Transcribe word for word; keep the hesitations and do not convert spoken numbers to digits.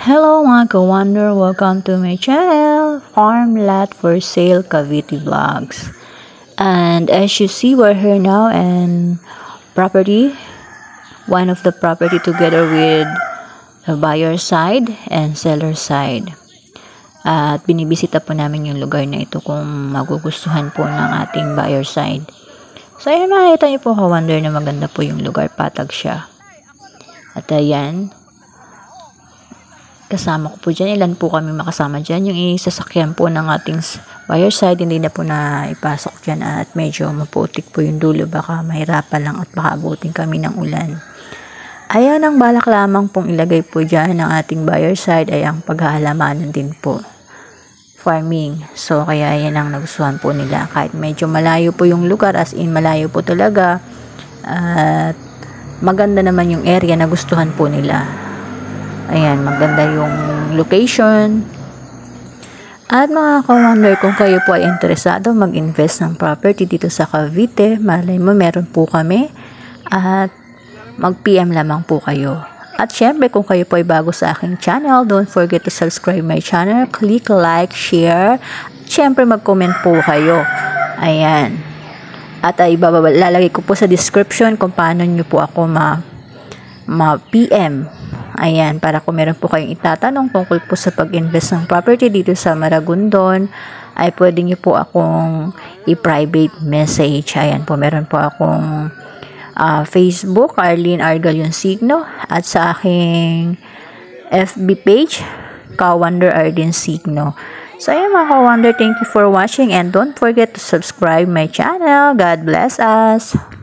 Hello mga ka-wonder, welcome to my channel, Farm Lot for Sale Cavite Vlogs. And as you see, we're here now in property, one of the property together with the buyer side and seller side. At binibisita po namin yung lugar na ito kung magugustuhan po ng ating buyer side. So ayan, makikita niyo po ka-wonder na maganda po yung lugar, patag siya. At ayan, kasama ko po dyan. Ilan po kami makasama dyan. Yung isasakyan po ng ating buyer side, hindi na po na ipasok dyan at medyo maputik po yung dulo. Baka mahirapan lang at baka abutin kami ng ulan. Ayan, ang balak lamang pong ilagay po dyan ng ating buyer side ay ang paghahalaman din po. Farming. So, kaya yan ang nagustuhan po nila. Kahit medyo malayo po yung lugar, as in malayo po talaga. At maganda naman yung area na gustuhan po nila. Ayan, maganda yung location. At mga ka-wonder, kung kayo po ay interesado mag-invest ng property dito sa Cavite, malay mo meron po kami. At mag-P M lamang po kayo. At syempre, kung kayo po ay bago sa aking channel, don't forget to subscribe my channel. Click like, share. At syempre, mag-comment po kayo. Ayan. At ay lalagay ko po sa description kung paano nyo po ako ma ma-P M. Ayan, para kung meron po kayong itatanong tungkol po sa pag-invest ng property dito sa Maragondon, ay pwede nyo po akong i-private message. Ayan po, meron po akong uh, Facebook, Arlene Argalion Signo, at sa aking F B page, ka-wonder Arlene Signo. So ayan mga ka-wonder, thank you for watching and don't forget to subscribe my channel. God bless us!